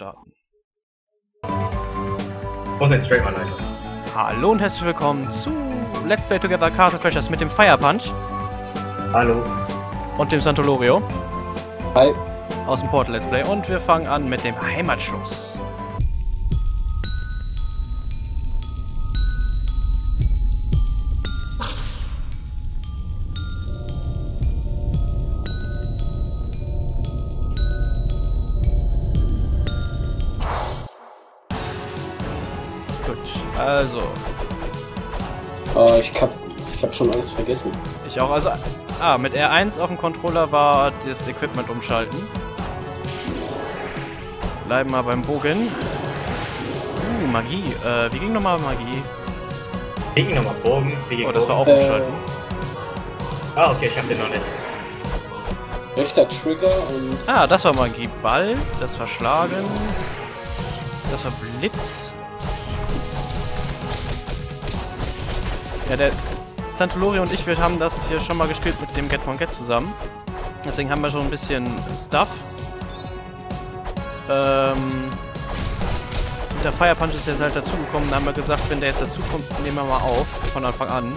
starten. Und den Streamer leider. Hallo und herzlich willkommen zu Let's Play Together Castle Crashers mit dem Fire Punch. Hallo. Und dem Santolorio. Hi. Aus dem Portal Let's Play. Und wir fangen an mit dem Heimatschloss. Also. Ich hab schon alles vergessen. Ich auch. Also. Mit R1 auf dem Controller war das Equipment umschalten. Bleiben wir beim Bogen. Magie. Wie ging nochmal Magie? Wie ging nochmal Bogen? Wie ging das war auch Bogen? umschalten. Okay, ich hab den noch nicht. Rechter Trigger und... Das war Magie. Ball. Das war Schlagen. Das war Blitz. Ja, der Santolori und ich, wir haben das hier schon mal gespielt mit dem Get von Get zusammen. Deswegen haben wir schon ein bisschen Stuff. Der Fire Punch ist jetzt halt dazugekommen, da haben wir gesagt, wenn der jetzt dazukommt, nehmen wir mal auf, von Anfang an.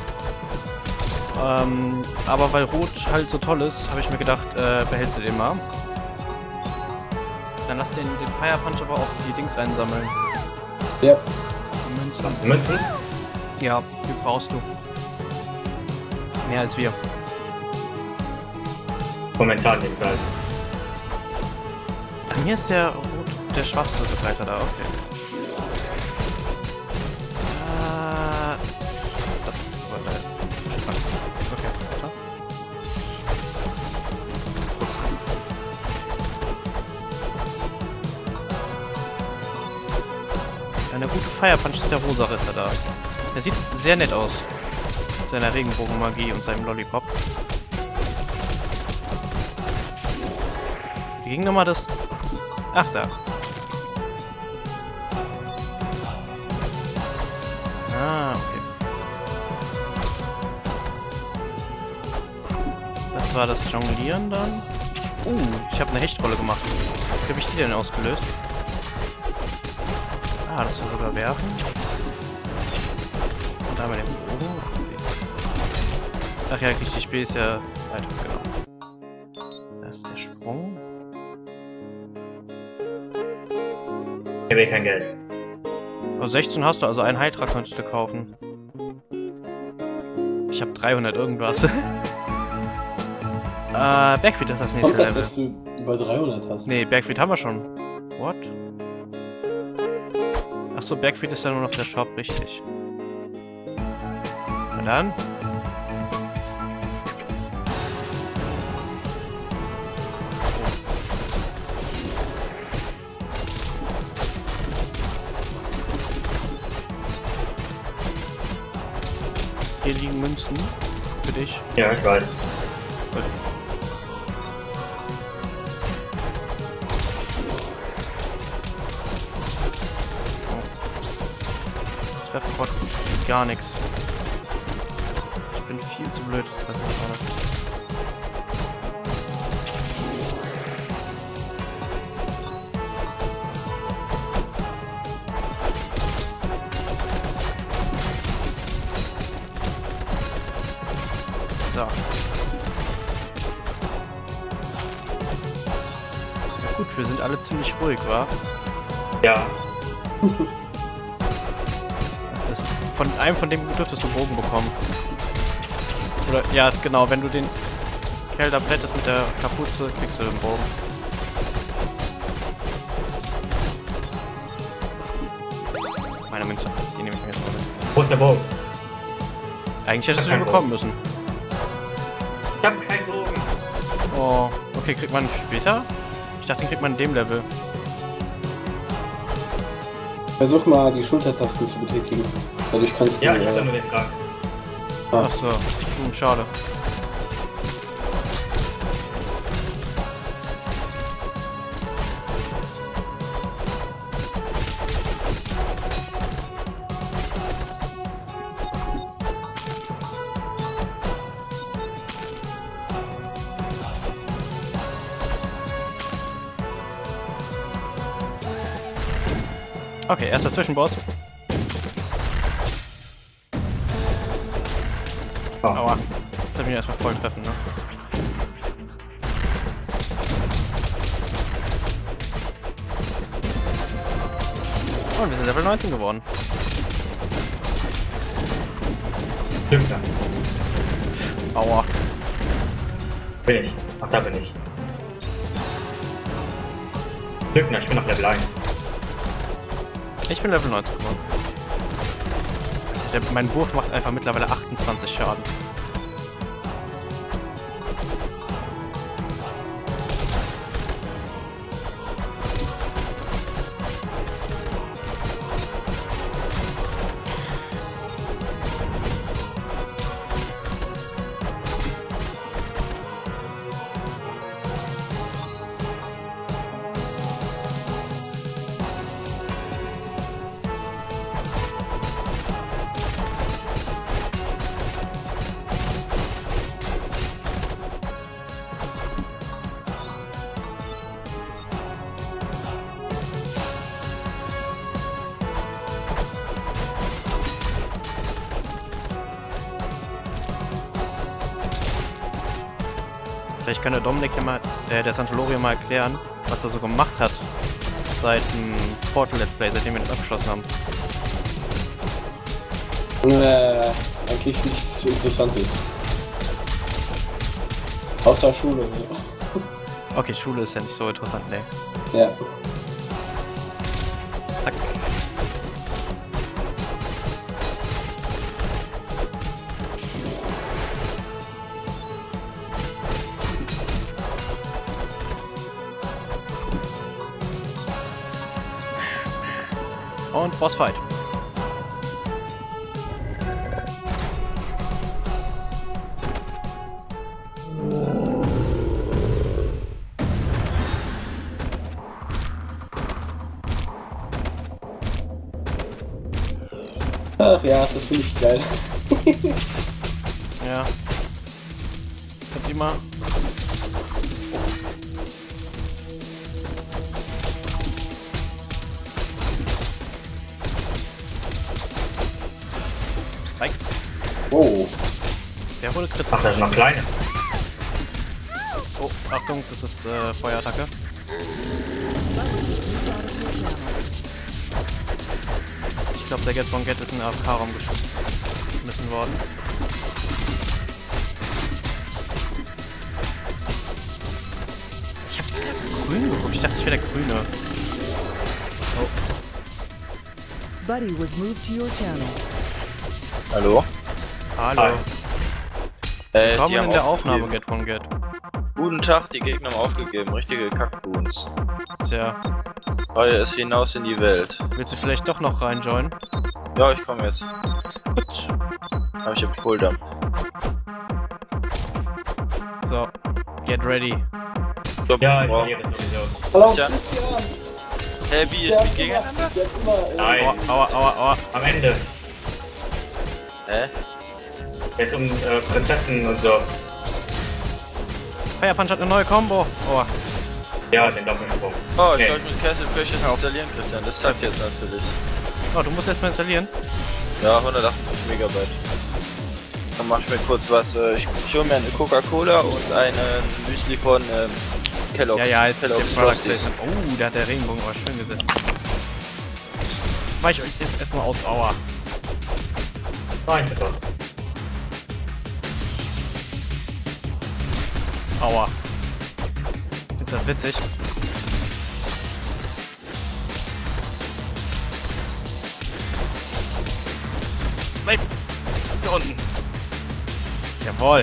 Aber weil Rot halt so toll ist, habe ich mir gedacht, behältst du den mal. Dann lass den Fire Punch aber auch die Dings einsammeln. Ja. Die Münzen. Münzen? Ja, die brauchst du. Mehr als wir. Momentan jedenfalls. Bei mir ist der schwarze Begleiter da, okay. Das war der. Okay, weiter. Kurz. Eine gute Fire Punch ist der rosa Ritter da. Der sieht sehr nett aus. Mit seiner Regenbogenmagie und seinem Lollipop. Wie ging nochmal das? Ach, da. Okay. Das war das Jonglieren dann. Ich habe eine Hechtrolle gemacht. Wie habe ich die denn ausgelöst? Das war sogar werfen. Und da mal den Bogen. Ach ja, richtig, B ist ja weiter, genau. Da ist der Sprung. Ich habe kein Geld. Oh, 16 hast du, also ein Hydra könntest du kaufen. Ich habe 300 irgendwas. Backfeed ist das nächste Kommt das, Level. dass du über 300 hast? Nee, Backfeed haben wir schon. What? Achso, Backfeed ist ja nur noch der Shop, richtig. Na dann. Hier liegen Münzen. Für dich. Ja, ich weiß. Gut. Treffer gar nichts. Ich bin viel zu blöd. Das ist gerade. So. Ja gut, wir sind alle ziemlich ruhig, wa? Ja. Von einem von dem dürftest du Bogen bekommen. Oder, ja, genau, wenn du den Kerl da plättest mit der Kapuze, kriegst du den Bogen. Meine Münze, die nehme ich mir jetzt mal mit. Wo ist der Bogen? Eigentlich hättest du den bekommen müssen. Ich hab keinen Bogen. Oh, okay, kriegt man später? Ich dachte, den kriegt man in dem Level. Versuch mal die Schultertasten zu betätigen. Dadurch kannst du... Ja, ich hab da nur den Trank. Achso, schade. Okay, erster Zwischenboss. Oh. Aua. Ich hab mich erstmal voll treffen, ne? Und wir sind Level 19 geworden. Stimmt, ja. Aua. Bin ich. Ach, da bin ich. Lügner, ich bin auf Level 1. Ich bin Level 19 geworden. Mein Wurf macht einfach mittlerweile 28 Schaden. Vielleicht kann der Dominik ja mal, der Santolorio mal erklären, was er so gemacht hat seit dem Portal Let's Play, seitdem wir das abgeschlossen haben. Eigentlich nichts Interessantes. Außer Schule. Okay, Schule ist ja nicht so interessant, ne. Ja. Zack. Und Bossfight. Ach ja, das finde ich geil. Ja. Kommt immer. Spikes. Oh. Der wurde kritisch. Ach, da sind noch kleine. Oh, Achtung, das ist Feuerattacke. Ich glaube, der Get von Get ist in den AFK-Raum geschmissen worden. Ich hab grün geguckt, ich dachte, ich wäre der Grüne. Oh. Buddy was moved to your channel. Hallo? Hallo. Hi. Willkommen Die haben in der Aufnahme aufgegeben. Get von Get. Guten Tag, die Gegner haben aufgegeben. Richtige Kackboons. Tja, Feuer ist hinaus in die Welt. willst du vielleicht doch noch reinjoinen? Ja, ich komme jetzt. Gut. Aber ich hab Volldampf. So, get ready. Stopp, Ja, ich wow. verliere sowieso. Hallo, Ja. Christian! Hä, wie Der ist hat die immer, gegeneinander? der hat immer, Nein, Aua, aua, aua. am Ende. Hä? Jetzt um Prinzessin und so. Fire Punch hat eine neue Combo. Oh, Ja, den Doppelsprung. Oh, ich Nee. soll ich mit Castle Crashers installieren, Christian. Das zeigt jetzt natürlich. oh, du musst erstmal installieren. Ja, 158 Megabyte. Dann mach ich mir kurz was. Ich hol mir eine Coca-Cola und einen Müsli von Kellogg's. Ja, ja, jetzt Kellogg's der Product Frosties. Placement. Oh, da hat der Regenbogen aber schön gesetzt. Weich euch jetzt erstmal aus, aua. Nein, bitte. Aua. Ist das witzig? Bleib! Da unten! Jawohl!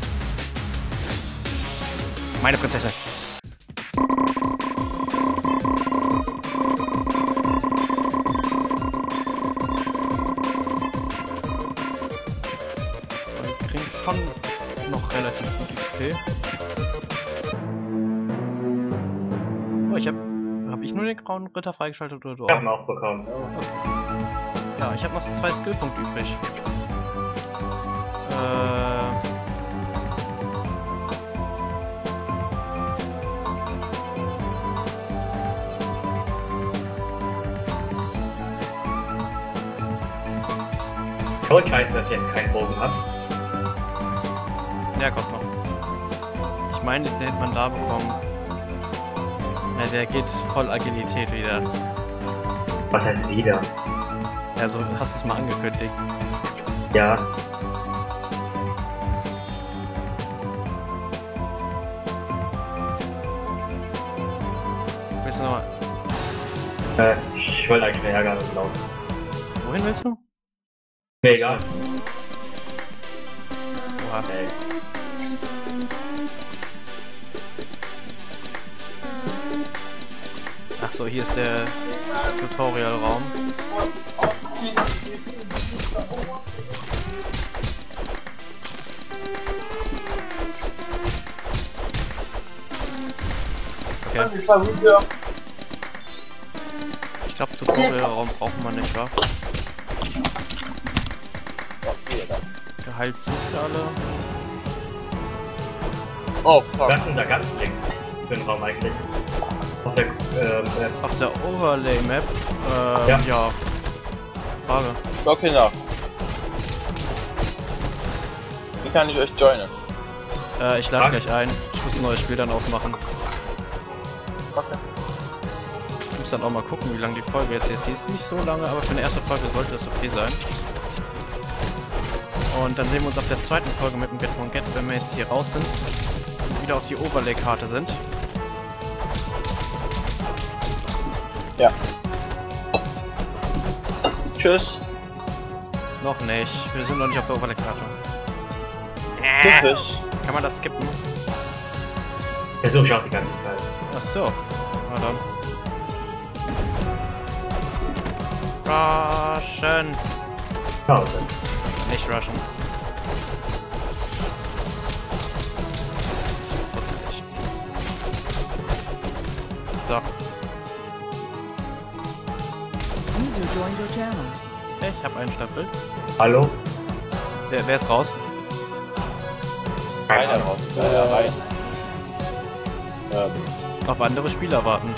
Meine Prinzessin! Wir kriegen schon noch relativ gut XP. Oh, hab ich nur den grauen Ritter freigeschaltet oder du Ich hab auch? ihn auch bekommen. Ja, ich habe noch 2 Skillpunkte übrig. Voll scheiße, dass ich jetzt keinen Bogen hab. Ja, Cosmo. Ich meine, den hätte man da bekommen. Ja, der geht voll Agilität wieder. Was heißt wieder? Also, hast du es mal angekündigt. Ja. Willst du nochmal? Ich wollte eigentlich mehr ärgern und laufen. Wohin willst du? Mir egal. Oha. Ey. Ach so, hier ist der Tutorial-Raum. Okay. Ich glaube, Tutorial-Raum brauchen wir nicht, wa? Geheilt sind wir alle. Oh, fuck. Was ist denn da ganz links für den Raum eigentlich? Auf der Overlay-Map, Ja. ja. Frage. Okay, nach. Wie kann ich euch joinen? Ich lade gleich ein. Ich muss ein neues Spiel dann aufmachen. Okay. Ich muss dann auch mal gucken, wie lange die Folge jetzt ist. Die ist nicht so lange, aber für eine erste Folge sollte das okay sein. Und dann sehen wir uns auf der zweiten Folge mit dem Get von Get, wenn wir jetzt hier raus sind und wieder auf die Overlay-Karte sind. Ja. Tschüss. Noch nicht. Wir sind noch nicht auf der Overlay-Karte. Tschüss. Kann man das skippen? Versuche ich auch die ganze Zeit. Ach so. Na dann. Rushen. Pause. Nicht rushen. So. User joined your channel. Ich habe einen Stapel. Hallo? Wer ist raus? Keiner raus. Rein. Auf andere Spieler warten.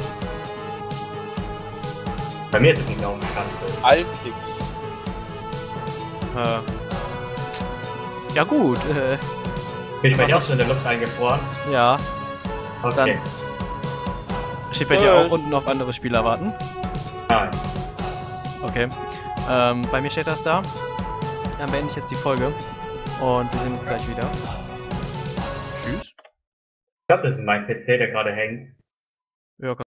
Bei mir ist es nicht auf dem Stand. Alfix. Ja gut, Bin ich bei dir auch so in der Luft eingefroren? ja. Okay. Steht bei dir auch unten auf andere Spieler warten? Nein. Okay. Bei mir steht das da. Dann beende ich jetzt die Folge. Und wir sehen uns gleich wieder. Tschüss. Ich glaube, das ist mein PC, der gerade hängt. Ja,